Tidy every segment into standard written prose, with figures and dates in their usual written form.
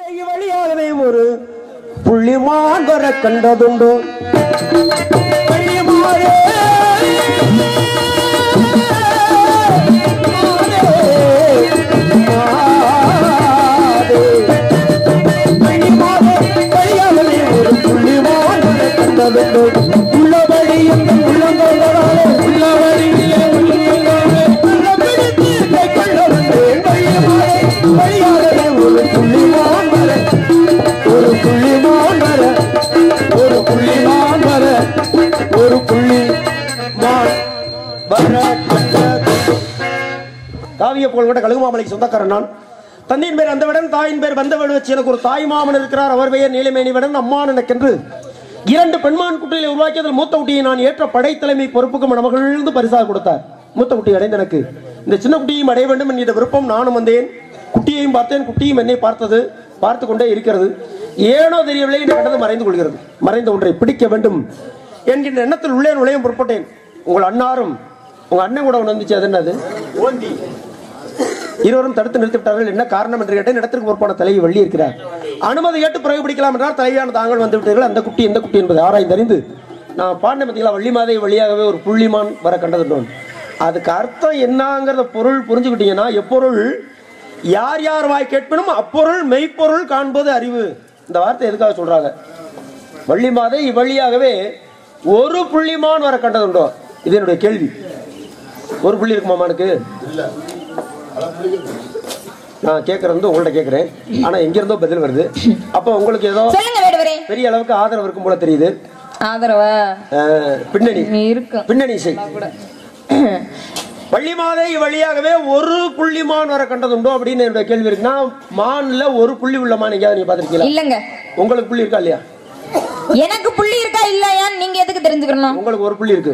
வழியாகவே ஒரு புள்ளிமான் வர கண்டதுண்டோ வழியாகவே ஒரு புள்ளிமான் வர கண்டதுண்டோ உள்ள வழியும் உள்ளங்கோளாலே உள்ள வழியிலே வழியாகவே ஒரு புள்ளிமான் வர ஒரு புள்ளிமான் வர ஒரு புள்ளிமான் வர ஒரு புள்ளிமான் வர காவிய புகழ்கொண்ட கழுகுமாமலைக்கு சொந்தக்காரன் நான். தந்தையின் பேர் அந்தவிடன், தாயின் பேர் வந்தவன் வச்சு எனக்கு ஒரு தாய் மாமன் இருக்கிறார். அவர் பெயர் நீலமேனிவிடன். அம்மான் எனக்கென்று 2 பெண்மான் குட்டிகளை உருவாக்கியதில் மூத்த குட்டியை நான் ஏற்ற படைத்தலைமை பொறுப்புக்கு மணமகிழ்ந்து பரிசாக கொடுத்தார். மூத்த குட்டி அடைந்த எனக்கு இந்த சின்ன குட்டியையும் அடைய வேண்டும் என்கிற விருப்பம். நானும் வந்தேன், குட்டியையும் பார்த்தேன், குட்டியும் என்னை பார்த்து கொண்டே இருக்கிறது. ஏனோ தெரியவில்லை, என்று கண்டது மறைந்து கொள்கிறது. மறைந்த ஒன்றை பிடிக்க வேண்டும் என்கின்ற எண்ணத்தில் உள்ளே நுழையும் புறப்பட்டேன். உங்கள் அண்ணாரும் உங்க அண்ணன் கூட ஒன்று வந்துச்சு, அது என்னது? இருவரும் தடுத்து நிறுத்திவிட்டார்கள். என்ன காரணம் என்று கேட்டேன். இடத்திற்கு பொறுப்பான தலைவி வள்ளி இருக்கிறார். அனுமதி கேட்டு பிறகு பிடிக்கலாம் என்றால் தலைவியான தாங்கள் வந்து விட்டீர்கள். அந்த குட்டி எந்த குட்டி என்பதை ஆராய்ந்தறிந்து நான் பாண்டிய மத்தியில் வள்ளி மாதை வழியாகவே ஒரு புள்ளிமான் வர கண்டதுண்டோம். அதுக்கு அர்த்தம் என்னங்கிறத பொருள் புரிஞ்சுக்கிட்டீங்கன்னா, எப்பொருள் யார் யார் வாய் கேட்பினும் அப்பொருள் மெய்ப்பொருள் காண்பது அறிவு. இந்த வார்த்தை எதுக்காக சொல்றாங்க? வள்ளி மாதை இவ்வழியாகவே ஒரு புள்ளிமான் வர கண்டதுண்டோ? இது என்னுடைய கேள்வி. ஒரு புள்ளி இருக்குமாமானுக்கு? நான் கேட்கறது உங்கள்ட்ட கேட்கிறேன், ஆனா எங்க இருந்தோ பதில் வருது. அப்ப உங்களுக்கு ஏதோ பெரிய அளவுக்கு ஆதரவு இருக்கும் போல தெரியுது. ஆதரவா? பின்னணி இருக்கு, பின்னணி இசை. வள்ளி மாதை வழியாகவே ஒரு புள்ளிமான் வர கண்டதுண்டோ அப்படின்னு என்னுடைய கேள்வி இருக்குன்னா, மான்ல ஒரு புள்ளி உள்ள மான் எங்கேயாவது நீங்க பாத்திருக்கீங்களா? இல்லங்க. உங்களுக்கு புள்ளி இருக்கா இல்லையா? எனக்கு புள்ளி இருக்கா இல்லையா நீங்க எதுக்கு தெரிஞ்சுக்கணும்? உங்களுக்கு ஒரு புள்ளி இருக்கு.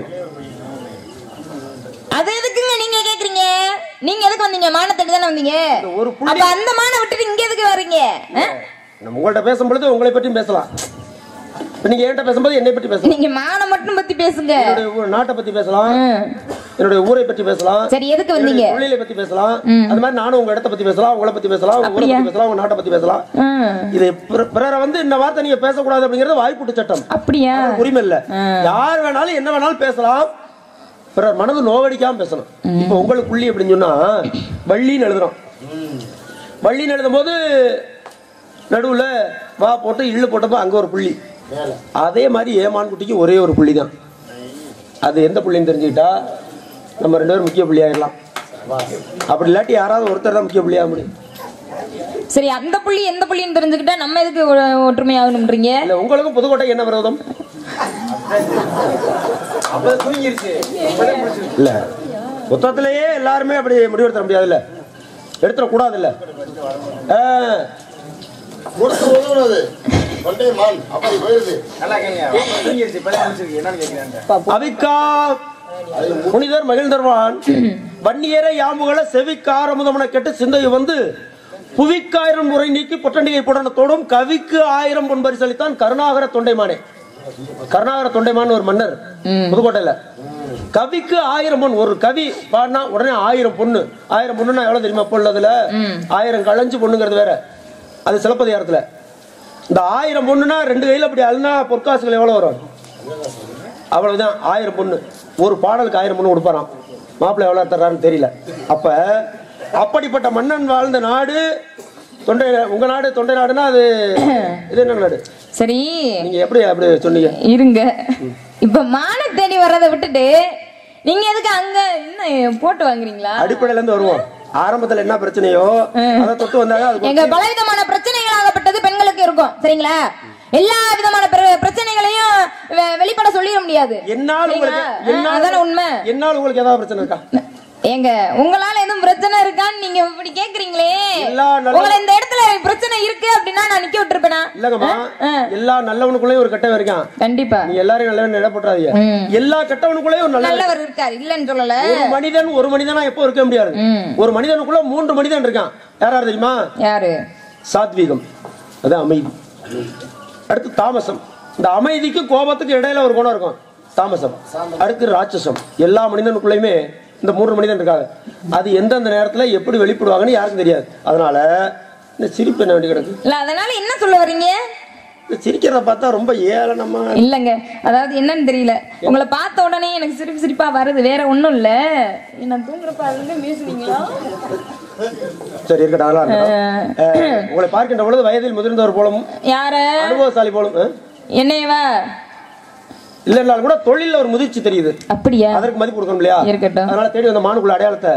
அது எதுக்குங்க நீங்க கேக்குறீங்க? நீங்க எதுக்கு வந்தீங்க? மான தேடி தானே வந்தீங்க. அப்ப அந்த மான விட்டுட்டு இங்க எதுக்கு வர்றீங்க? நம்ம உங்கள்ட்ட பேசும்பொழுது உங்களை பற்றியும் பேசலாம். நீங்க என்கிட்ட பேசும்போது என்னை பற்றி பேசலாம். நீங்க மான மட்டும் பத்தி பேசுங்க. என்னுடைய நாட்டை பத்தி பேசலாம், என்னுடைய ஊரை பற்றி பேசலாம். சரி, எதுக்கு வந்தீங்க? தொழிலை பத்தி பேசலாம். அது மாதிரி நானும் உங்க இடத்தை பத்தி பேசலாம், உங்களை பத்தி பேசலாம், உங்க ஊரை பத்தி பேசலாம், உங்க நாட்டை பத்தி பேசலாம். இது பிறரை வந்து இந்த வார்த்தை நீங்க பேசக்கூடாது அப்படிங்கறது வாய்ப்புட்டு சட்டம். அப்படியா? உரிமை இல்ல. யார் வேணாலும் என்ன வேணாலும் பேசலாம், பிறர் மனது நோவடிக்காம பேசணும். இப்ப உங்களுக்கு புள்ளி அப்படின்னு சொன்னா வள்ளின்னு எழுதுறோம். வள்ளின்னு எழுதும் போது நடுவுல வா போட்டு இள்ளு போட்டப்போ அங்க ஒரு புள்ளி. அதே மாதிரி ஏமான் குட்டிக்கு ஒரே ஒரு புள்ளி தான். அது எந்த புள்ளின்னு தெரிஞ்சுக்கிட்டா நம்ம 2 பேரும் முக்கிய புள்ளி ஆயிடலாம். அப்படி இல்லாட்டி யாராவது ஒருத்தர் தான் முக்கிய புள்ளியாக முடியும். சரி, அந்த புள்ளி எந்த புள்ளின்னு தெரிஞ்சுக்கிட்டா நம்ம எதுக்கு ஒற்றுமை ஆகணும்ன்றீங்க? இல்ல, உங்களுக்கும் புதுக்கோட்டை என்ன விரோதம்? இல்ல, புத்தகத்திலேயே எல்லாருமே அப்படி முடிவெடுத்த முடியாது. இல்ல, எடுத்துட கூடாது. இல்ல, முனிதர் மகிழ்ந்தர்வான் வன்னியரை யாம்புகளை செவிக்காரமுதமன கெட்டு சிந்தையை வந்து புவிக்காயிரம் முறை நீக்கி பொட்டண்டிகை புடனத்தோடும் கவிக்கு 1000 பொன் பரிசளித்தான் கருணாகர தொண்டைமானே. கருணாகர தொண்டைமான் ஒரு மன்னர் புதுக்கோட்டையில. கவிக்கு 1000 பொன். ஒரு கவி பாடினா உடனே 1000 பொண்ணு. 1000 பொண்ணுன்னா எவ்வளவு தெரியுமா? இப்போ உள்ளதுல 1000 களைஞ்சு பொண்ணுங்கிறது வேற. அது சிலப்பதிகாரத்துல. இந்த 1000 பொண்ணுனா 2 கையில அப்படி அழுனா பொற்காசுகள் எவ்வளவு வரும்? அவ்வளவுதான். 1000 பொண்ணு. ஒரு பாடலுக்கு 1000 பொண்ணு கொடுப்பாராம். மாப்பிள்ளை எவ்வளவு தர்றாருன்னு தெரியல. அப்ப அப்படிப்பட்ட மன்னன் வாழ்ந்த நாடு தொண்டை. உங்க நாடு தொண்டை நாடுனா அது இது என்ன நாடு? சரி, நீங்க எப்படி அப்படி சொன்னீங்க? இருங்க, இப்ப மான தேடி வர்றதை விட்டுட்டு நீங்க எதுக்கு அங்க என்ன போட்டு வாங்குறீங்களா? அடிப்படையில இருந்து வருவோம். ஆரம்பத்துல என்ன பிரச்சனையோ அதை தொட்டு வந்தாங்க. எங்க பலவிதமான பிரச்சனைகளாகப்பட்டது பெண்களுக்கு இருக்கும், சரிங்களா? எல்லா விதமான பிரச்சனைகளையும் வெளிப்பட சொல்லிட முடியாது. என்னால் உண்மை. என்னால் உங்களுக்கு ஏதாவது பிரச்சனை இருக்கா? ஏங்க, உங்களால எதுவும் பிரச்சனை இருக்கான்னு நீங்க இப்படி கேக்குறீங்களே. உங்களை இந்த இடத்துல பிரச்சனை இருக்கு அப்படின்னா நான் நிக்க விட்டுருப்பேனா? இல்லங்கம்மா, எல்லா நல்லவனுக்குள்ளேயும் ஒரு கெட்டவன் இருக்கான். கண்டிப்பா. நீ எல்லாரும் நல்லவன் இட போட்டுறாதீங்க. எல்லா கெட்டவனுக்குள்ளேயும் ஒரு நல்லவர் இருக்காரு, இல்லன்னு சொல்லல. ஒரு மனிதனா எப்போ இருக்க முடியாது. ஒரு மனிதனுக்குள்ள 3 மனிதன் இருக்கான். யாராரு தெரியுமா? யாரு? சாத்வீகம், அதான் அமைதி. அடுத்து தாமசம். இந்த அமைதிக்கு கோபத்துக்கு இடையில ஒரு குணம் இருக்கும், தாமசம். அடுத்து ராட்சசம். எல்லா மனிதனுக்குள்ளயுமே இந்த 3 மனிதன் இருக்காங்க. அது எந்தெந்த நேரத்துல எப்படி வெளிப்படுவாங்கன்னு யாருக்கும் தெரியாது. அதனால இந்த சிரிப்பு என்ன வேண்டி கிடக்கு இல்ல அதனால என்ன சொல்ல வர்றீங்க சிரிக்கிறத பார்த்தா ரொம்ப ஏளனமா இல்லங்க அதாவது என்னன்னு தெரியல உங்களை பார்த்த உடனே எனக்கு சிரிப்பு சிரிப்பா வருது வேற ஒண்ணும் இல்ல என்ன தூங்குறப்ப அதுல பேசுவீங்களா சரி இருக்கட்டும் உங்களை பார்க்கின்ற பொழுது வயதில் முதிர்ந்தவர் போலும் யார அனுபவசாலி போலும் என்னையவா இல்லன்னாலும் கூட தொழில ஒரு முதிர்ச்சி தெரியுது அப்படியா அதற்கு மதிப்பு கொடுக்கணும் இல்லையா இருக்கட்டும் அதனால தேடி வந்த மானுக்குள்ள அடையாளத்தை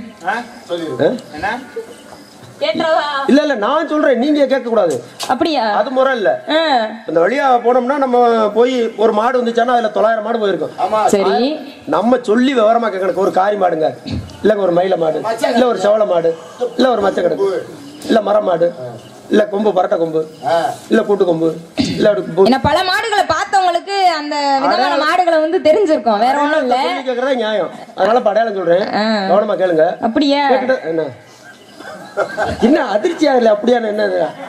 இல்ல இல்ல நான் சொல்றேன் நீங்க கேட்க கூடாது அப்படியா அது முறை இல்ல இந்த வழியா போனோம்னா நம்ம போய் ஒரு மாடு வந்துச்சானா அதுல 900 மாடு போயிருக்கும் சரி நம்ம சொல்லி விவரமா கேட்கணும் ஒரு காரி மாடுங்க இல்லங்க ஒரு மயில மாடு இல்ல ஒரு செவள மாடு இல்ல ஒரு மச்ச கிடக்கு இல்ல மரம் மாடு இல்ல கொம்பு பரட்ட கொம்பு இல்ல கூட்டு கொம்பு இல்ல பல மாடுகளை பார்த்தவங்களுக்கு அந்த விதமான மாடுகளை வந்து தெரிஞ்சிருக்கும் வேற ஒண்ணும் இல்ல கேக்குறதா நியாயம் அதனால அடையாளம் சொல்றேன் கவனமா கேளுங்க அப்படியா என்ன என்ன அதிர்ச்சியா இல்ல அப்படியா என்ன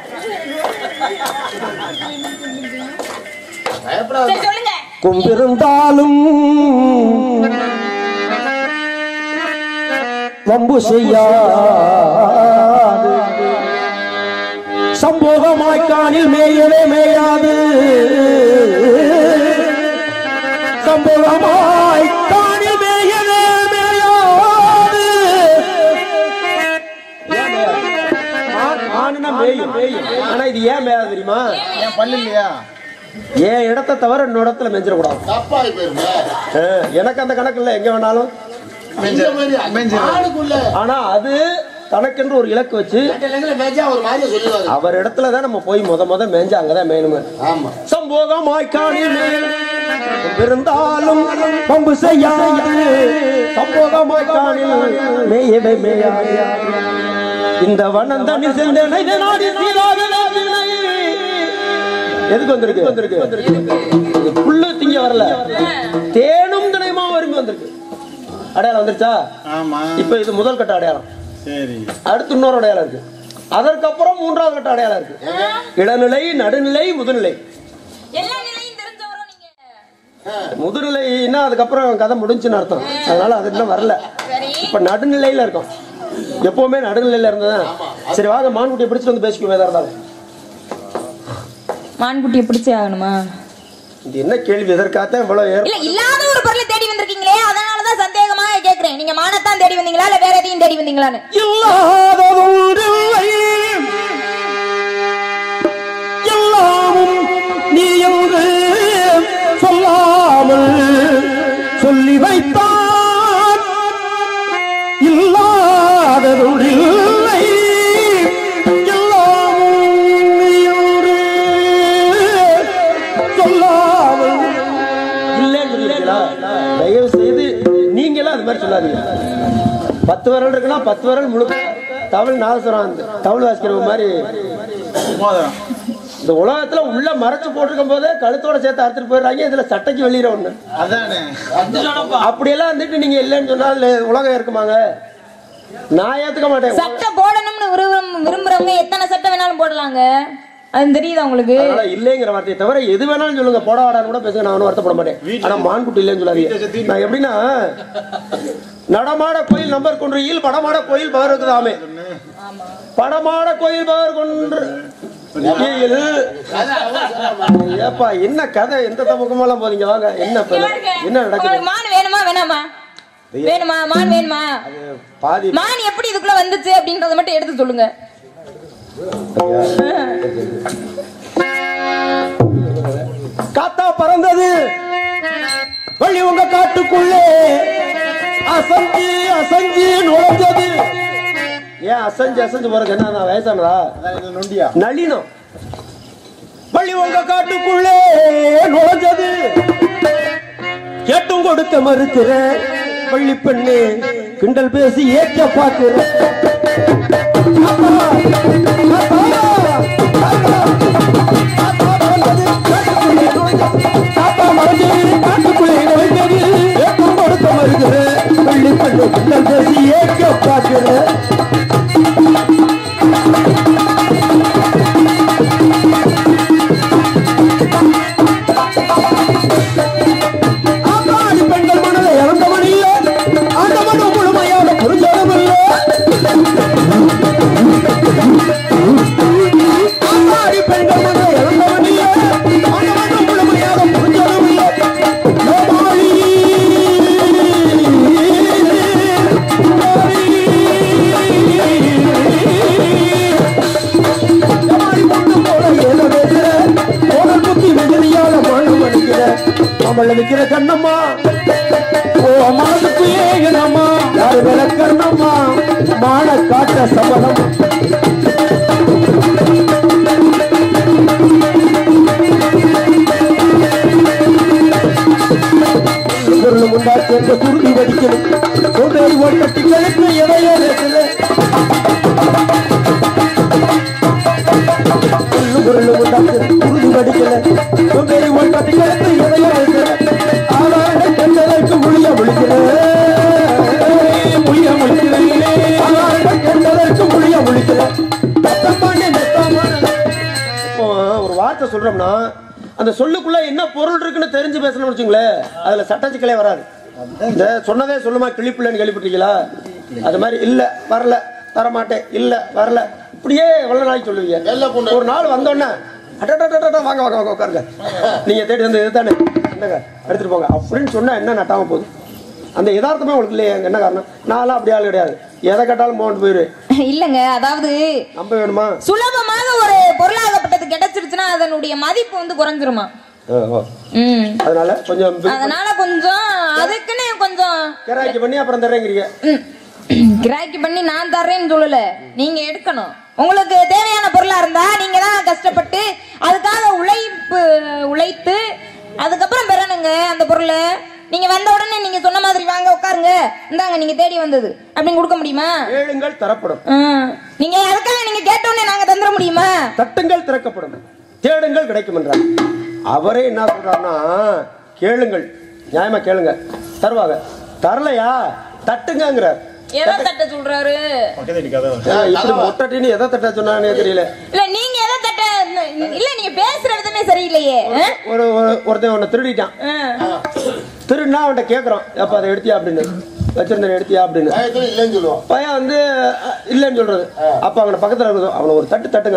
கொம்பிருந்தாலும் வம்பு செய்யாது சம்போகமாய்க்கானில் மேயவே மேயாது சம்போகமாய்க்கானில் மேயவே மேயாது ஆனா இது ஏன் மேயாது தெரியுமா ஏன் பண்ணு இல்லையா ஏன் இடத்தை தவிர இன்னொரு இடத்துல மெஞ்சிடக்கூடாது எனக்கு அந்த கணக்கு இல்ல எங்க வேணாலும் ஆனா அது தனக்கென்று ஒரு இலக்கு வச்சு அவர் இடத்துலதான் நம்ம போய் முத மேஞ்சா அங்கதான் மேயணுமே சம்போகம் வாய்க்கானில் இருந்தாலும் பம்பு செய்யாது சம்போகம் வாய்க்கானில் மேயவே மேயாது இந்த வனந்தனி செந்தனை நாடி எதுக்கு வந்திருக்கு புல்லு திங்க வரல தேனும் தினைமா வரும்பி வந்திருக்கு அடையாளம் வந்துருச்சா இப்ப இது முதல் கட்ட அடையாளம் அடுத்து இன்னொரு அடையாளம் இருக்கு அதற்கப்புறம் மூன்றாவது கட்ட அடையாளம் இருக்கு இடைநிலை நடுநிலை முதுநிலை முதுநிலைன்னா அதுக்கப்புறம் கதை முடிஞ்சுன்னு அர்த்தம் அதனால அது இன்னும் வரல இப்ப நடுநிலையில இருக்கும் எப்பவுமே நடுநிலையில இருந்ததான் சரி வாங்க மான்குட்டியை பிடிச்சிட்டு வந்து பேசிக்குவோம் எதா இருந்தாலும் மான்குட்டியை பிடிச்சே ஆகணுமா இது என்ன கேள்வி எதற்காக இவ்வளவு இல்ல இல்லாத ஒரு பொருளை தேடி வந்திருக்கீங்களே அதனாலதான் சந்தேகமா கேக்குறேன் நீங்க மானத்தான் தேடி வந்தீங்களா இல்ல வேற எதையும் தேடி வந்தீங்களான்னு எல்லாமும் நீ என்று சொல்லாமல் சொல்லி வைத்தான் இல்லாததுடில்லை தயவு செய்து நீங்களாம் அது மாதிரி சொல்லாதீங்க 10 விரல் இருக்குன்னா 10 விரல் முழுக்க தமிழ் நாதஸ்வரம் தமிழ் வாசிக்கிற மாதிரி இந்த உலகத்துல உள்ள மறைச்சு போட்டிருக்கும் போதே கழுத்தோட சேர்த்து அறுத்துட்டு போயிடுறாங்க இதுல சட்டைக்கு வெளியிற ஒண்ணு அப்படியெல்லாம் வந்துட்டு நீங்க இல்லைன்னு சொன்னா அதுல உலகம் இருக்குமாங்க நான் ஏத்துக்க மாட்டேன் சட்டை போடணும்னு விரும்புறவங்க எத்தனை சட்டை வேணாலும் போடலாங்க அது தெரியுதா உங்களுக்கு இல்லைங்கிற வார்த்தையை தவிர எது வேணாலும் சொல்லுங்க போட வாடான்னு கூட பேசுங்க நான் வருத்தப்பட மாட்டேன் ஆனா மான்குட்டி இல்லைன்னு சொல்லாதீங்க நான் எப்படின்னா நடமாட கோயில் நம்பர் கொன்றியில் படமாட கோயில் பவர் இருக்குதாமே படமாட கோயில் பவர் கொன்று ஏப்பா என்ன கதை எந்த தப்புக்கமெல்லாம் போறீங்க வாங்க என்ன நடக்குது மான் வேணுமா வேணாமா வேணுமா மான் வேணுமா பாதி மான் எப்படி இதுக்குள்ள வந்துச்சு அப்படின்றத மட்டும் எடுத்து சொல்லுங்க காத்தா பறந்தது வள்ளி உங்க காட்டுக்குள்ளே அசஞ்சு அசஞ்சு நுழைஞ்சது ஏன் அசஞ்சு போறதுக்கு என்ன வயசானதா நளினம் வள்ளி உங்க காட்டுக்குள்ளே நுழைஞ்சது கேட்டும் கொடுக்க மறுக்கிற வள்ளி பெண்ணு கிண்டல் பேசி ஏற்ற பாக்குற காட்டுக்குள்ளே நுழைஞ்சது கேட்டும் கொடுக்க மறுக்கிற வள்ளி பெண்ணு கிண்டல் பேசி ஏற்ற பாக்குற மாமல்ல விக்கிற கண்ணம்மா ஓ மனதுக்கு ஏகனம்மா யாரு விளக்கண்ணம்மா மான காட்ட சபலம் பொருள் முண்டாச்சு என்ற குருதி வடிக்கணும் கொண்டேறி ஓட்டட்டிகளுக்கு எவையோ இருக்குது பொருள் முண்டாச்சு குருதி வடிக்கல கொண்டேறி ஓட்டட்டிகளுக்கு எவையோ இருக்குது ஆளாக கண்டதற்கு முழிய முழிக்கிறேன் ஆளாக கண்டதற்கு முழிய முழிக்கிறேன். ஒரு வார்த்தை சொல்றோம்னா அந்த சொல்லுக்குள்ள என்ன பொருள் இருக்குன்னு தெரிஞ்சு பேசணும்னு வச்சுங்களேன், அதுல சட்டச்சிக்கலே வராது. இந்த சொன்னதே சொல்லுமா கிளிப்பிள்ளைன்னு கேள்விப்பட்டீங்களா? அது மாதிரி இல்ல வரல தரமாட்டேன் இல்ல வரல இப்படியே எவ்வளவு நாளைக்கு சொல்லுவீங்க. ஒரு நாள் வந்தோடனே வாங்க வாங்க வாங்க உட்காருங்க நீங்க தேடி வந்து இதுதானே என்னங்க எடுத்துட்டு போங்க அப்படின்னு சொன்னா என்ன நட்டாம போகுது. அந்த யதார்த்தமே உங்களுக்கு இல்லையா? என்ன காரணம்? நான்லாம் அப்படி ஆள் கிடையாது, எதை கேட்டாலும் போட்டு போயிரு இல்லங்க. அதாவது நம்ப வேணுமா? சுலபமாக ஒரு பொருளாகப்பட்டது கிடைச்சிருச்சுன்னா அதனுடைய மதிப்பு வந்து குறைஞ்சிருமா? அதனால கொஞ்சம் அதுக்குன்னு கொஞ்சம் கிராக்கி பண்ணி அப்புறம் தர்றேங்கிறீங்க. கிராக்கி பண்ணி நான் தர்றேன்னு சொல்லல, நீங்க எடுக்கணும். உங்களுக்கு தேவையான பொருளா இருந்தா நீங்க தான் கஷ்டப்பட்டு அதுக்காக உழைத்து அதுக்கப்புறம் பெறணுங்க அந்த பொருளை. நீங்க வந்த உடனே நீங்க சொன்ன மாதிரி வாங்க உட்காருங்க இந்தாங்க நீங்க தேடி வந்தது அப்படின்னு கொடுக்க முடியுமா? கேளுங்கள் தரப்படும். நீங்க அதுக்காக நீங்க கேட்டோடனே நாங்க தந்துட முடியுமா? தட்டுங்கள் திறக்கப்படும், தேடுங்கள் கிடைக்கும் என்றார். அவரே என்ன சொல்றாருன்னா கேளுங்கள், நியாயமா கேளுங்க தருவாங்க, தரலையா தட்டுங்கிறார். எதை தட்ட சொல்றாரு? மொட்டட்டின்னு எதை தட்ட சொன்னானே தெரியல. இல்ல நீங்க எதை தட்ட இல்ல நீங்க பேசுற விதமே சரியில்லையே. ஒருத்தன் உன்னை திருடிட்டான், திருடினா அவன்கிட்ட கேக்குறோம் எப்ப அதை எடுத்தியா அப்படின்னு, வச்சிருந்த எடுத்தியா அப்படின்னு. பையன் வந்து இல்லன்னு சொல்றது. அப்ப அவன பக்கத்துல இருக்குது, அவனை ஒரு தட்டு தட்டுங்க.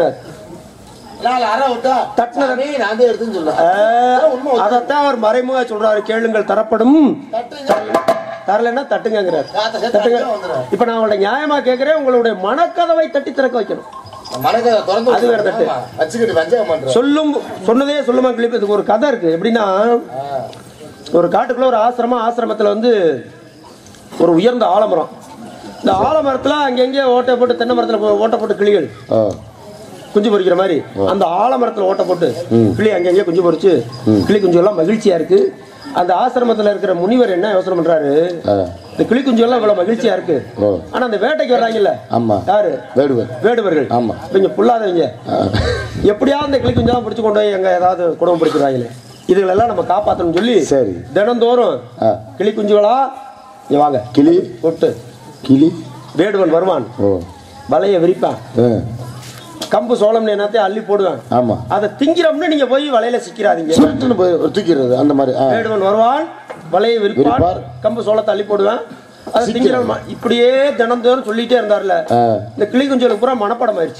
அதத்தான் அவர் மறைமுக சொல்றாரு, கேளுங்கள் தரப்படும், தரலன்னா தட்டுங்கிறார். தட்டுங்க. இப்ப நான் உங்களோட நியாயமா கேட்கிறேன், உங்களுடைய மனக்கதவை தட்டி திறக்க வைக்கணும். அது வேற தட்டு. சொல்லும் சொன்னதே சொல்லுமா கிளிப்பு. இதுக்கு ஒரு கதை இருக்கு. எப்படின்னா ஒரு காட்டுக்குள்ள ஒரு ஆசிரமத்துல வந்து ஒரு உயர்ந்த ஆலமரம். இந்த ஆலமரத்துல அங்கங்க ஓட்டை போட்டு, தென்னை மரத்துல ஓட்டை போட்டு கிளிகள் குஞ்சு பொறிக்கிற மாதிரி அந்த ஆலமரத்துல ஓட்டை போட்டு கிளி அங்கங்க குஞ்சு பொறிச்சு கிளி குஞ்சு எல்லாம் மகிழ்ச்சியா இருக்கு. அந்த ஆசிரமத்துல இருக்கிற முனிவர் என்ன யோசனை பண்றாரு, இந்த கிளி குஞ்சு எல்லாம் இவ்வளவு மகிழ்ச்சியா இருக்கு, ஆனா அந்த வேட்டைக்கு வர்றாங்கல்ல யாரு, வேடுவர்கள், இவங்க புல்லாதவங்க, எப்படியாவது இந்த கிளி குஞ்செல்லாம் பிடிச்சு கொண்டு போய் எங்க ஏதாவது குடும்பம் பிடிக்கிறாங்களே, இதுகளெல்லாம் நம்ம காப்பாற்றணும் சொல்லி தினந்தோறும் கிளி குஞ்சுகளா இங்க வாங்க கிளி போட்டு கிளி வேடுவன் வருவான், வலைய விரிப்பான், கம்பு சோளம் என்னத்தையும் அள்ளி போடுவேன். ஆமா, அதை திங்கிறோம்னு நீங்க போய் வலையில சிக்கிறாதீங்க, தூக்கிறது அந்த மாதிரி. வேடுவன் வருவான், வலையை விரிப்பான், கம்பு சோளத்தை அள்ளி போடுவேன், அதை திங்கிறோம். இப்படியே தினந்தோறும் சொல்லிட்டே இருந்தார்ல, இந்த கிளி குஞ்சுகளுக்கு பூரா மனப்பாடம் ஆயிடுச்சு.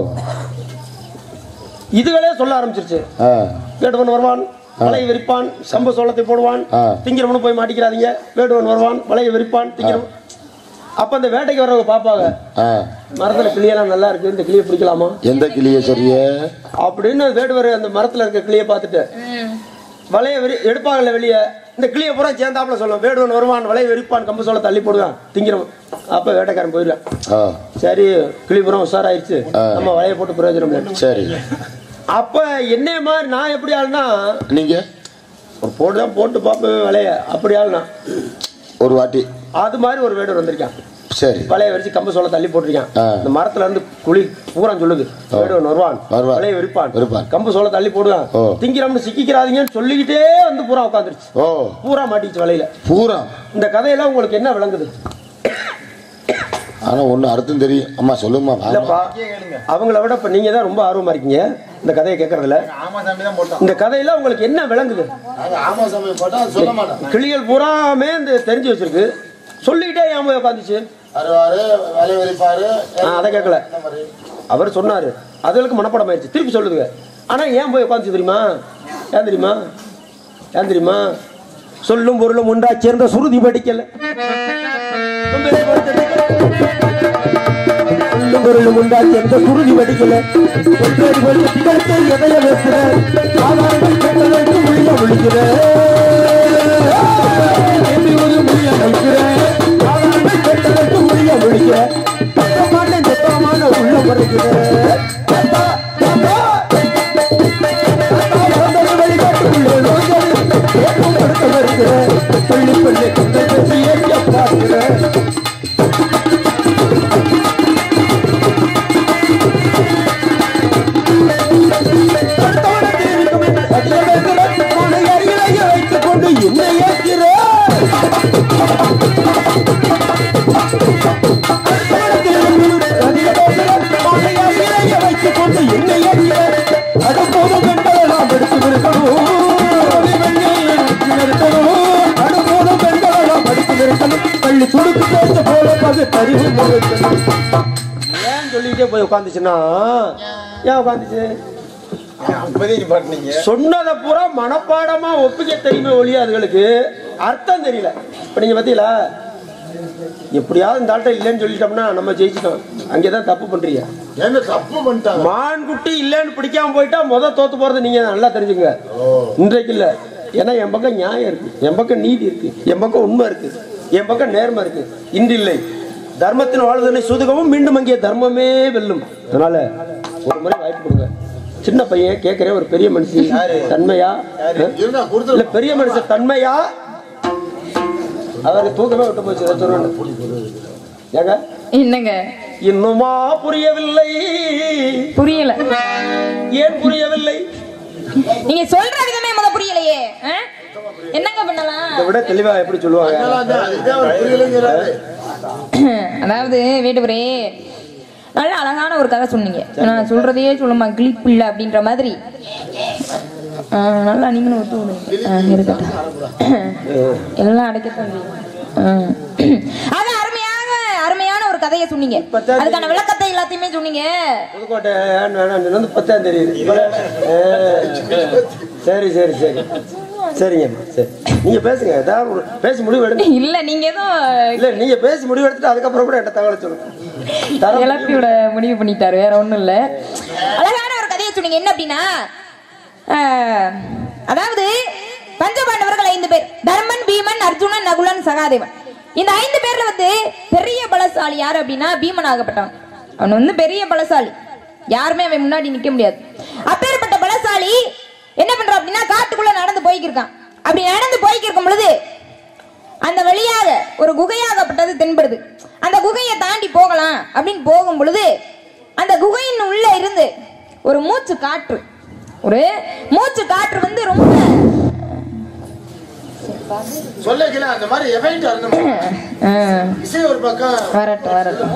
இதுகளே சொல்ல ஆரம்பிச்சிருச்சு. வேடுவன் வருவான், வலையை விரிப்பான், கம்பு சோளத்தை போடுவான், திங்கிறவனு போய் மாட்டிக்கிறாதீங்க, வேடுவன் வருவான், வலையை விரிப்பான், திங்கிறவன். அப்ப அந்த வேட்டைக்கு வர்றவங்க பாப்பாங்க, மரத்துல கிளியெல்லாம் நல்லா இருக்கு, இந்த கிளியை பிடிக்கலாமா, எந்த கிளிய சொல்றிய அப்படின்னு வேடுவர் அந்த மரத்துல இருக்க கிளியை பார்த்துட்டு வலைய எடுப்பாங்கல்ல வெளிய, இந்த கிளியை பூரா சேர்ந்தாப்புல சொல்லுவோம், வேடுவன் வருவான், வலையை விரிப்பான், கம்பு சோளத்தை தள்ளி போடுவான், திங்கிறவன். அப்ப வேட்டைக்காரன் போயிடலாம், சரி கிளி பூரா உஷாராயிருச்சு, நம்ம வலையை போட்டு பிரயோஜனம் இல்லை. சரி, அப்ப என்ன மாதிரி நான் எப்படி ஆளுனா, நீங்க ஒரு போட்டுதான் போட்டு பாப்பேன் வலைய, அப்படி ஆளுனா ஒரு வாட்டி அது மாதிரி ஒரு வேடு வந்திருக்கான். சரி, வலையை வச்சு கம்பு சோளத்தை தள்ளி போட்டிருக்கான். இந்த மரத்துல இருந்து குழி பூரா சொல்லுது, வேடுவன் வருவான், வலையை விரிப்பான், கம்பு சோளத்தை தள்ளி போடுவான், திங்கிறோம்னு சிக்கிக்கிறாதீங்கன்னு சொல்லிக்கிட்டே வந்து பூரா உட்காந்துருச்சு, பூரா மாட்டிச்சு வலையில பூரா. இந்த கதையெல்லாம் உங்களுக்கு என்ன விளங்குது? ஆனா ஒண்ணு அர்த்தம் தெரியும். அம்மா சொல்லுமா. அவங்கள விட இப்ப நீங்க தான் ரொம்ப ஆர்வமா இருக்கீங்க இந்த கதையை கேட்கறதுல. இந்த கதையில உங்களுக்கு என்ன விளங்குது? கிளிகள் பூராமே இந்த தெரிஞ்சு வச்சிருக்கு, சொல்லிக்கிட்டே ஏன் போய் உட்காந்துச்சு? அதை கேட்கல, அவர் சொன்னாரு, அதுகளுக்கு மனப்படம் ஆயிடுச்சு, திருப்பி சொல்லுதுங்க. ஆனா ஏன் போய் உட்காந்துச்சு தெரியுமா? ஏன் தெரியுமா? ஏன் தெரியுமா? சொல்லும் பொருளும் உண்டா சேர்ந்த சுருதி படிக்கல, சொல்லும் பொருளும் உண்டா சேர்ந்த சுருதி படிக்கல, எதைய பேசுற விழிக்கிற ஏன் சொல்லிட்டே போய் உட்காந்துச்சுன்னா ஏன் உட்காந்துச்சு சொன்னதை பூரா மனப்பாடமா ஒப்பிக்க தெரியுமே ஒழிய அதுகளுக்கு அர்த்தம் தெரியல. இப்ப நீங்க பாத்தீங்களா, எப்படியாவது இந்த ஆள்கிட்ட இல்லைன்னு சொல்லிட்டோம்னா நம்ம ஜெயிச்சிட்டோம். அங்கேதான் தப்பு பண்றீங்க. மான்குட்டி இல்லைன்னு பிடிக்காம போயிட்டா தோத்து போறது நீங்க நல்லா தெரிஞ்சுங்க. இன்றைக்கு இல்ல, ஏன்னா என் பக்கம் நியாயம் இருக்கு, என் பக்கம் நீதி இருக்கு, என் பக்கம் உண்மை இருக்கு, என் பக்கம் நேர்மை இருக்கு. இன்று இல்லை, தர்மத்தின் வாழ்வதனை சுதுகவும் மீண்டும் அங்கே தர்மமே வெல்லும். அதனால ஒரு முறை வாய்ப்பு கொடுங்க. சின்ன பையன் கேட்கிறேன், ஒரு பெரிய மனுஷன் தன்மையா இல்ல பெரிய மனுஷன் தன்மையா? அவருக்கு தூக்கமே விட்டு போச்சு. ஏங்க என்னங்க இன்னுமா புரியவில்லை? புரியல. ஏன் புரியவில்லை? நீங்க சொல்ற விதமே முத புரியலையே. என்னங்க பண்ணலாம்? இதை விட தெளிவா எப்படி சொல்லுவாங்க? அதாவது வேடுவரே, நல்ல அழகான ஒரு கதை சொன்னீங்க. நான் சொல்றதையே சொல்லுமா கிளிப் இல்ல அப்படின்ற மாதிரி. நல்லா நீங்களும் ஒத்து விடுங்க. இருக்கட்டும், எல்லாம் அடைக்கத்தான். அது அருமையான ஒரு கதையை சொன்னீங்க. அதுக்கான விளக்கத்தை எல்லாத்தையுமே சொன்னீங்க. புதுக்கோட்டை வந்து 10ஆம் தேதி. சரி சரி சரி சரிங்க, சரி நீங்க பேசுங்க. ஏதாவது பேசி முடிவு எடுங்க. இல்ல நீங்க ஏதோ இல்ல நீங்க பேசி முடிவு எடுத்துட்டு அதுக்கப்புறம் கூட என்ன தகவலை சொல்லுங்க. எல்லாத்தையோட முடிவு பண்ணிட்டாரு, வேற ஒண்ணும் இல்ல. அழகான ஒரு கதையை சொன்னீங்க. என்ன அப்படின்னா, அதாவது பஞ்சபாண்டவர்கள் 5 பேர், தர்மன், பீமன், அர்ஜுனன், நகுலன், சகாதேவன். இந்த 5 பேர்ல வந்து பெரிய பலசாலி யாரு அப்படின்னா பீமன் ஆகப்பட்டவன். அவன் வந்து பெரிய பலசாலி, யாருமே அவன் முன்னாடி நிக்க முடியாது. அப்பேற்பட்ட பலசாலி என்ன பண்றான் அப்படின்னா காட்டுக்குள்ள நடந்து போய்க்கிருக்கான். அப்படி நடந்து போய்க்கிருக்கும் பொழுது அந்த வழியாக ஒரு குகையாகப்பட்டது தென்படுது. அந்த குகையை தாண்டி போகலாம் அப்படின்னு போகும் பொழுது அந்த குகையின் உள்ள இருந்து ஒரு மூச்சு காற்று வந்து ரொம்ப அந்த மாதிரி எஃபெக்ட் இசை ஒரு பக்கம் வரட்டும்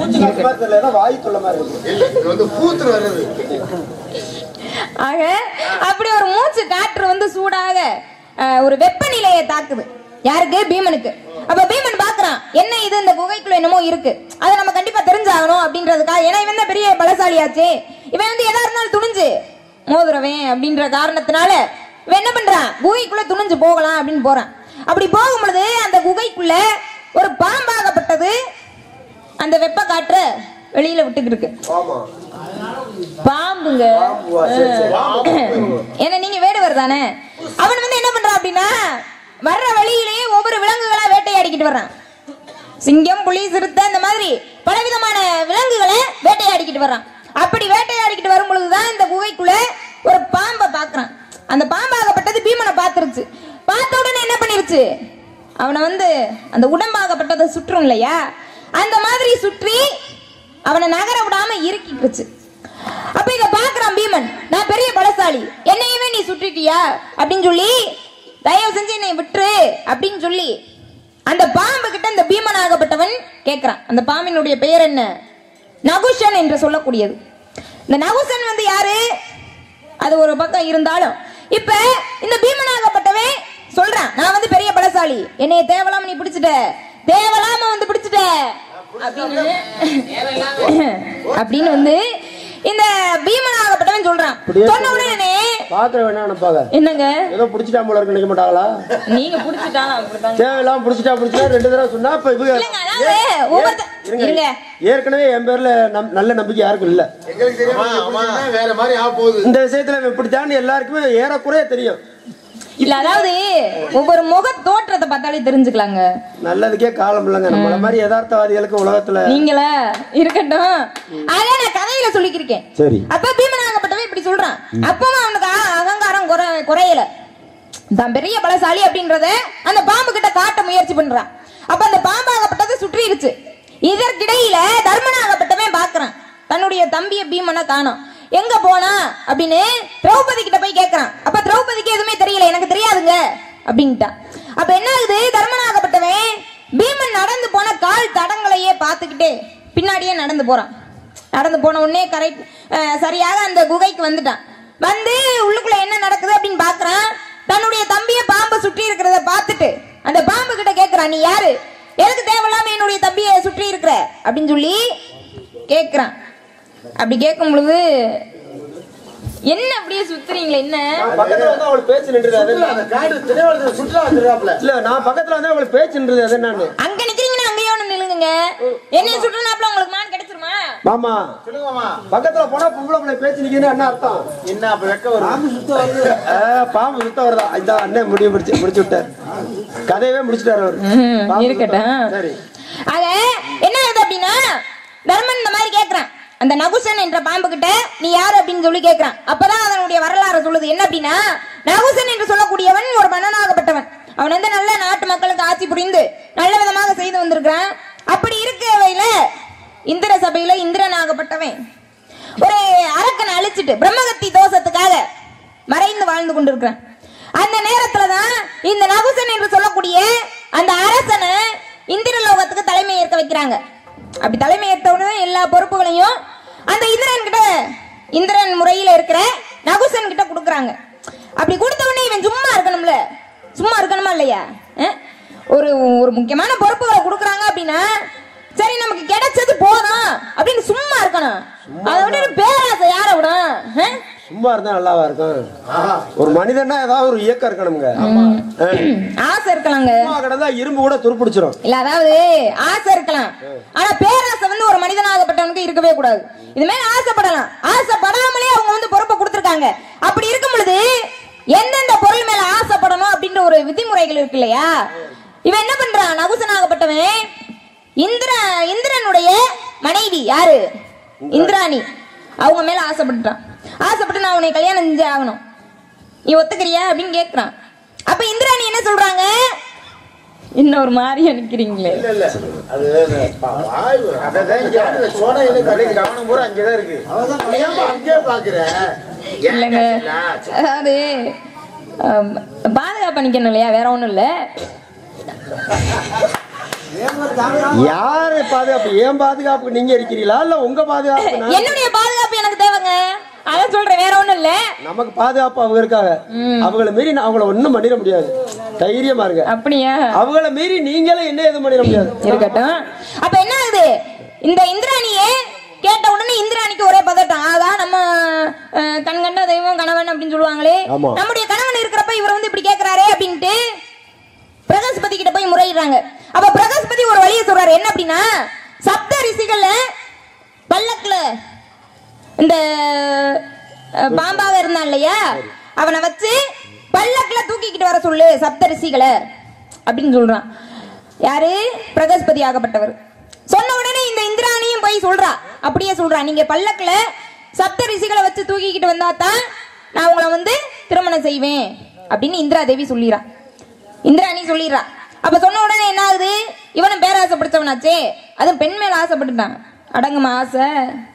ஆக அப்படி ஒரு மூச்சு காற்று வந்து சூடாக ஒரு வெப்பநிலையை தாக்குது. யாருக்கு? பீமனுக்கு. அப்ப பீமன் பாக்குறான், என்ன இது, இந்த குகைக்குள்ள என்னமோ இருக்கு, அதை நம்ம கண்டிப்பா தெரிஞ்சாகணும் அப்படின்றதுக்காக. ஏன்னா இவன் தான் பெரிய பலசாலியாச்சு, இவன் வந்து எதா இருந்தாலும் துணிஞ்சு மோதுறவன் அப்படின்ற காரணத்தினால இவன் என்ன பண்றான், குகைக்குள்ள துணிஞ்சு போகலாம் அப்படின்னு போறான். அப்படி போகும் பொழுது அந்த குகைக்குள்ள ஒரு பாம்பாகப்பட்டது அந்த வெப்ப காற்ற வெளியில விட்டுக்கிட்டு இருக்கு. பாம்புங்க. ஏன்னா நீங்க வேடுவர் தானே. அவன் வந்து என்ன பண்றான் அப்படின்னா வர்ற வழியிலேயே ஒவ்வொரு விலங்குகளா வேட்டையாடிக்கிட்டு வர்றான். சிங்கம், புலி, சிறுத்தை, இந்த மாதிரி பலவிதமான விலங்குகளை வேட்டையாடிக்கிட்டு வர்றான். அப்படி வேட்டையாடிக்கிட்டு வரும் பொழுதுதான் இந்த குகைக்குள்ள ஒரு பாம்பை பாக்குறான். அந்த பாம்பாகப்பட்டது பீமனை பார்த்துருச்சு. பார்த்த உடனே என்ன பண்ணிருச்சு, அவனை வந்து அந்த உடம்பாகப்பட்டதை சுற்றும் இல்லையா, அந்த மாதிரி சுற்றி அவனை நகர விடாம இறுக்கிடுச்சு. அப்ப இத பாக்குறான் பீமன், நான் பெரிய பலசாலி, என்னையவே நீ சுற்றிட்டியா அப்படின்னு சொல்லி தயவு செஞ்சு என்னை விட்டுரு அப்படின்னு சொல்லி அந்த பாம்பு கிட்ட இந்த பீமன் ஆகப்பட்டவன் கேட்கிறான். அந்த பாம்பினுடைய பெயர் என்ன? நகுஷன் என்று சொல்லக்கூடியது. இந்த நகுஷன் வந்து யாரு, அது ஒரு பக்கம் இருந்தாலும் இப்ப இந்த பீமனாகப்பட்டவன் சொல்றான், நான் வந்து பெரிய பலசாலி, என்னைய தேவலாம நீ பிடிச்சிட்ட, தேவலாம வந்து பிடிச்சிட்ட அப்படின்னு வந்து இந்த பீமனாகப்பட்டவன் சொல்றான். சொன்ன உடனே என்னங்க ஏதோ புடிச்சிட்டா போல இருக்கு நினைக்க மாட்டாங்களா? நீங்க புடிச்சிட்டாலும் அப்படிதான் தேவையில்லாம் புடிச்சிட்டா 2 தடவை சொன்னா இப்ப இவங்க ஏற்கனவே என் பேர்ல நல்ல நம்பிக்கை யாருக்கும் இல்ல. வேற மாதிரி ஆக போகுது இந்த விஷயத்துல இப்படித்தான் எல்லாருக்குமே ஏறக்குறைய தெரியும். இல்ல அதாவது ஒவ்வொரு முக தோற்றத்தை பார்த்தாலே தெரிஞ்சுக்கலாங்க. நல்லதுக்கே காலம் இல்லைங்க. நம்மள மாதிரி யதார்த்தவாதிகளுக்கு உலகத்துல நீங்களா இருக்கட்டும். ஆனா நான் கதையில வெளியில சொல்லிக்கிறேன். சரி. அப்ப பீமனாகப்பட்டவன் இப்படி சொல்றான். அப்பவும் அவனுக்கு அகங்காரம் குறையல. தான் பெரிய பலசாலி அப்படின்றத அந்த பாம்பு கிட்ட காட்ட முயற்சி பண்றான். அப்ப அந்த பாம்பாகப்பட்டது சுற்றிருச்சு. இதற்கிடையில தர்மனாகப்பட்டவன் பாக்குறான் தன்னுடைய தம்பிய பீமனை காணோம். எங்க போனா அப்படின்னு திரௌபதி கிட்ட போய் கேட்கறான். அப்ப திரௌபதிக்கு எதுவுமே தெரியல, எனக்கு தெரியாதுங்க அப்படின்ட்டான். அப்ப என்ன ஆகுது, தர்மனாகப்பட்டவன் பீமன் நடந்து போன கால் தடங்களையே பார்த்துக்கிட்டு பின்னாடியே நடந்து போறான். நடந்து போன உடனே சரியாக அந்த குகைக்கு வந்துட்டான். வந்து உள்ளுக்குள்ள என்ன நடக்குது அப்படின்னு பாக்குறான். தன்னுடைய தம்பிய பாம்பை சுற்றி இருக்கிறத பார்த்துட்டு அந்த பாம்பு கிட்ட கேட்கிறான், நீ யாரு, எனக்கு தேவையில்லாம என்னுடைய தம்பிய சுற்றி இருக்கிற அப்படின்னு சொல்லி கேட்கிறான். அப்படி கேட்கும் பொழுது என்ன அப்படியே சுத்துறீங்களே, என்ன பக்கத்துல வந்து அவளுக்கு பேச்சு நின்றது இல்ல, நான் பக்கத்துல வந்து அவளுக்கு பேச்சு நின்றது அது என்னன்னு அங்க நிக்கிறீங்கன்னா அங்கேயே ஒண்ணு நில்லுங்க. என்ன சுற்றுனாப்ல உங்களுக்கு மான் கிடைச்சிருமா? மாமா பக்கத்துல போனா பொம்பளை பிள்ளை பேச்சு நிக்கணும் என்ன அர்த்தம்? என்ன அப்ப வெக்க வரும்? பாம்பு சுத்த வருது. பாம்பு சுத்த வருதா? இதான் அண்ணன் முடிச்சு விட்டார், கதையவே முடிச்சுட்டாரு அவரு. இருக்கட்டும். சரி. ஆக என்ன ஆகுது அப்படின்னா தர்மன் இந்த மாதிரி கேக்குறான் அந்த நகுசன் என்ற பாம்பு கிட்ட, நீ யாரு அப்படின்னு சொல்லி கேட்கிறான். அப்பதான் அதனுடைய வரலாறு சொல்லுது. என்ன அப்படின்னா, நகுசன் என்று சொல்லக்கூடியவன் ஒரு மன்னனாகப்பட்டவன். அவன் வந்து நல்ல நாட்டு மக்களுக்கு ஆட்சி புரிந்து நல்ல விதமாக செய்து வந்திருக்கிறான். அப்படி இருக்கவையில இந்திர சபையில இந்திரனாகப்பட்டவன் ஒரு அரக்கனை அழிச்சிட்டு பிரம்மகத்தி தோஷத்துக்காக மறைந்து வாழ்ந்து கொண்டிருக்கிறான். அந்த நேரத்துலதான் இந்த நகுசன் என்று சொல்லக்கூடிய அந்த அரசனை இந்திர லோகத்துக்கு தலைமை ஏற்க வைக்கிறாங்க. அப்படி தலைமை ஏற்றவுடனே எல்லா பொறுப்புகளையும் அந்த இந்திரன் முறையில இருக்கிற நகுசன் கிட்ட கொடுக்குறாங்க. அப்படி கொடுத்த உடனே இவன் சும்மா இருக்கணுமா இல்லையா? ஒரு ஒரு முக்கியமான பொறுப்புகளை கொடுக்குறாங்க அப்படின்னா சரி நமக்கு கிடைச்சது போதும் அப்படின்னு சும்மா இருக்கணும். அதை விட பேராசை யார விடும்? சும்மா இருந்தா நல்லாவா இருக்கும்? ஒரு மனிதனா ஏதாவது ஒரு இயக்கம் இருக்கணுங்க, ஆசை இருக்கலாங்க. கிடந்தா இரும்பு கூட துருப்பிடிச்சிடும் இல்ல, அதாவது ஆசை இருக்கலாம், ஆனா பேராசை வந்து ஒரு மனிதனாகப்பட்டவனுக்கு இருக்கவே கூடாது. இது மேல ஆசைப்படலாம், ஆசைப்படாமலே அவங்க வந்து பொறுப்பை கொடுத்திருக்காங்க. அப்படி இருக்கும் பொழுது எந்தெந்த பொருள் மேல ஆசைப்படணும் அப்படின்ற ஒரு விதிமுறைகள் இருக்கு இல்லையா? இவன் என்ன பண்றான், நகுசனாகப்பட்டவன் இந்திரனுடைய மனைவி யாரு, இந்திராணி, அவங்க மேல ஆசைப்பட்டுட்டான். ஆசைப்பட்டு நான் உன்னை கல்யாணம் செஞ்சு ஆகணும், நீ ஒத்துக்கிறியா அப்படின்னு கேட்கிறான். அப்ப இந்திராணி என்ன சொல்றாங்க, இன்னொரு மாதிரி நினைக்கிறீங்களே, இல்லங்க அதாவது பாதுகாப்பு பண்ணிக்கணும் இல்லையா, வேற ஒண்ணும் இல்ல. யாரு பாதுகாப்பு? ஏன் பாதுகாப்பு நீங்க இருக்கிறீங்களா இல்ல உங்க பாதுகாப்பு? என்னுடைய பாதுகாப்பு எனக்கு தேவைங்க, அதான் சொல்றேன், வேற ஒண்ணும் இல்ல. நமக்கு பாதுகாப்பு அவங்க இருக்காங்க, அவங்கள மீறி அவங்கள ஒண்ணும் பண்ணிட முடியாது, தைரியமா இருங்க. அப்படியா? அவங்கள மீறி நீங்களே என்ன எதுவும் பண்ணிட முடியாது. இருக்கட்டும். அப்ப என்ன ஆகுது, இந்த இந்திராணியே கேட்ட உடனே இந்திராணிக்கு ஒரே பதட்டம். ஆகா, நம்ம கண்கண்ட தெய்வம் கணவன் அப்படின்னு சொல்லுவாங்களே, நம்முடைய கணவன் இருக்கிறப்ப இவர் வந்து இப்படி கேட்கிறாரே அப்படின்ட்டு பிரகஸ்பதி கிட்ட போய் முறையிடுறாங்க. அப்ப பிரகஸ்பதி ஒரு வழியை சொல்றாரு. என்ன அப்படின்னா, சப்த ரிஷிகள்ல பல்லக்குல இந்த பாம்பாக இருந்தான் இல்லையா, அவனை வச்சு பல்லக்குல தூக்கிக்கிட்டு வர சொல்லு சப்த ரிஷிகளை அப்படின்னு சொல்றான். யாரு? பிரகஸ்பதி ஆகப்பட்டவர். சொன்ன உடனே இந்த இந்திராணியும் போய் சொல்றா, அப்படியே சொல்றா, நீங்க பல்லக்குல சப்த ரிஷிகளை வச்சு தூக்கிக்கிட்டு வந்தா தான் நான் உங்களை வந்து திருமணம் செய்வேன் அப்படின்னு இந்திரா தேவி சொல்லிடுறா. இந்திராணி சொல்லிடுறா. அப்ப சொன்ன உடனே என்ன ஆகுது, இவனும் பேராசை பிடிச்சவனாச்சே, அதுவும் பெண் மேல ஆசைப்பட்டுட்டான். அடங்குமா ஆசை?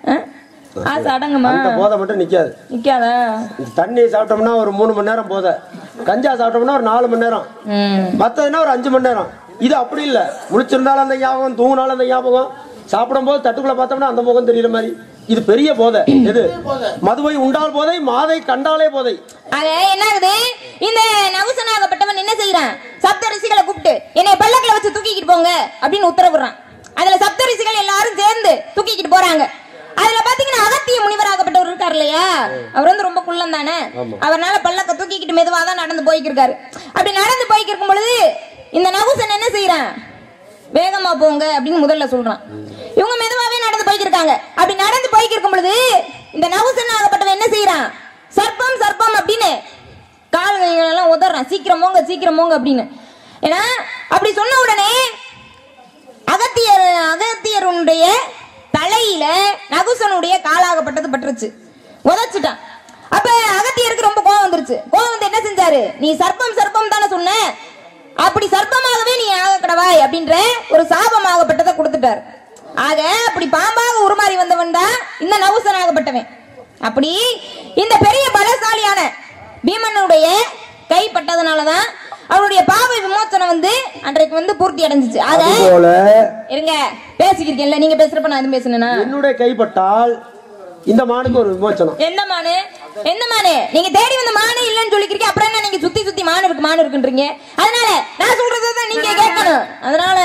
ஆசை அடங்குமா? போதை மட்டும் நிக்காதா? தண்ணி சாப்பிட்டோம்னா ஒரு 3 மணி நேரம் போதை, கஞ்சா சாப்பிட்டோம்னா ஒரு 4 மணி நேரம், மத்ததுன்னா ஒரு 5 மணி நேரம். இது அப்படி இல்ல, முழிச்சிருந்தாலும் அந்த ஞாபகம், தூங்கினாலும் அந்த ஞாபகம், சாப்பிடும் போது தட்டுக்குள்ள பார்த்தோம்னா அந்த முகம் தெரியற மாதிரி. இது பெரிய போதை. எது? மதுவை உண்டால் போதை, மாதை கண்டாலே போதை. என்ன ஆகுது, இந்த நகுசனாகப்பட்டவன் என்ன செய்யறான், சப்த ரிஷிகளை கூப்பிட்டு என்னை பல்லக்குல வச்சு தூக்கிக்கிட்டு போங்க அப்படின்னு உத்தரவிடுறான். அதுல சப்த ரிஷிகள் எல்லாரும் சேர்ந்து தூக்கிக்கிட்டு போறாங்க. அதுல பாத்தீங்கன்னா அகத்திய முனிவராகப்பட்டவர் இருக்காரு இல்லையா, அவர் வந்து ரொம்ப குள்ளம் தானே, அவரால் பல்லக்க தூக்கிக்கிட்டு மெதுவா தான் நடந்து போய்க்கு இருக்காரு. அப்படி நடந்து போய்க்கு இருக்கும் பொழுது இந்த நகுசன் என்ன செய்யறான், வேகமா போங்க அப்படின்னு முதல்ல சொல்றான். இவங்க மெதுவாவே நடந்து போய்க்கு இருக்காங்க. அப்படி நடந்து போய்க்கு இருக்கும் பொழுது இந்த நகுசன் ஆகப்பட்டவன் என்ன செய்யறான், சர்ப்பம் சர்ப்பம் அப்படின்னு கால்கள் எல்லாம் உதறான், சீக்கிரம் போங்க அப்படின்னு. ஏன்னா அப்படி சொன்ன உடனே அகத்தியருடைய தலையில நகுசனுடைய காலாகப்பட்டது பட்டுருச்சு, உதச்சிட்டான். அப்ப அகத்தியருக்கு ரொம்ப கோவம் வந்துருச்சு. கோவம் வந்து என்ன செஞ்சாரு, நீ சர்ப்பம் சர்ப்பம் தானே சொன்ன, அப்படி சர்ப்பமாகவே நீ ஆகக்கடவாய் அப்படின்ற ஒரு சாபமாகப்பட்டதை கொடுத்துட்டாரு. ஆக அப்படி பாம்பாக உருமாறி வந்தவன் தான் இந்த நகுசனாகப்பட்டவன். அப்படி இந்த பெரிய பலசாலியான பீமனுடைய கைப்பட்டதுனாலதான் அவருடைய பாவ விமோசனம் வந்து அன்றைக்கு வந்து பூர்த்தி அடைஞ்சிச்சு. ஆக இருங்க பேசிக்கிறீங்கல்ல, நீங்க பேசுறப்ப நான் எதுவும் பேசணும்னா என்னுடைய கைப்பட்டால் இந்த மானுக்கு ஒரு விமோசனம். என்ன மானு, என்ன மானு, நீங்க தேடி வந்த மானு இல்லன்னு சொல்லிக்கிறீங்க, அப்புறம் என்ன நீங்க சுத்தி சுத்தி மானு இருக்கு மானு இருக்குன்றீங்க. அதனால நான் சொல்றதான் நீங்க கேட்கணும். அதனால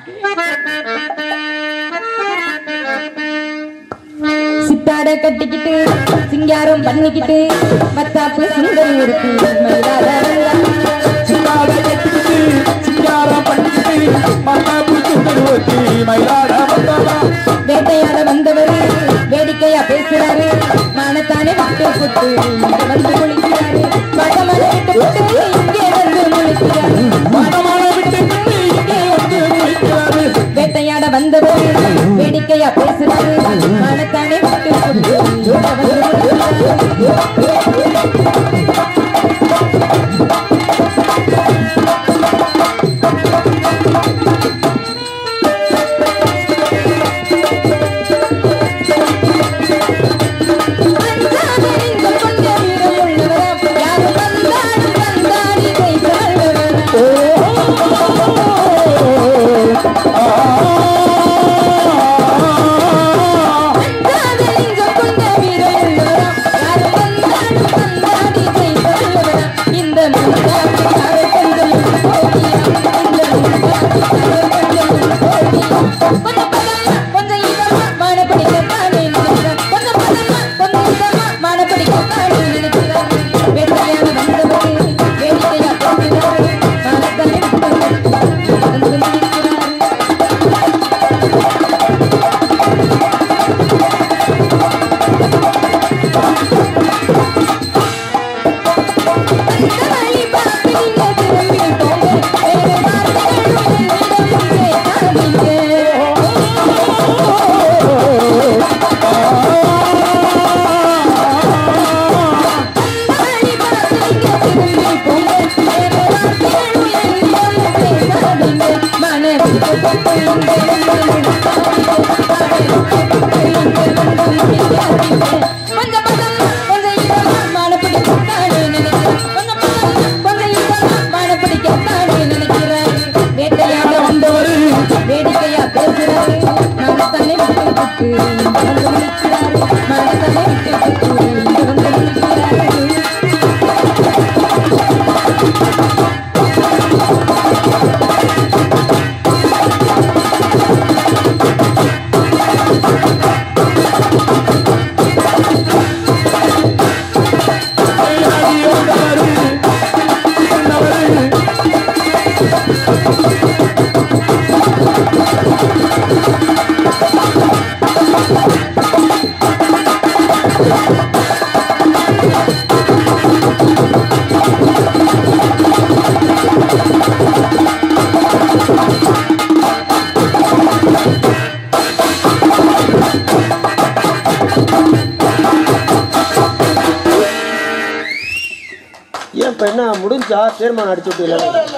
சித்தாட கட்டிக்கிட்டு சிங்காரம் பண்ணிக்கிட்டு மத்தாப்பு சுந்தரி இருக்கு வேட்டையாட வந்தவரு வேடிக்கையா பேசுறாரு, மானத்தானே விட்டு போட்டு இங்க வந்து குளிக்கிறாரு, படமான விட்டு போட்டு இங்கே வந்து முழிக்கிறாரு, வேட்டையாட வந்தவரு வேடிக்கையா பேசுறாரு, மானத்தானே விட்டு போட்டு இங்க வந்து முடிஞ்சா தீர்மானம் அடிச்சு விட்டு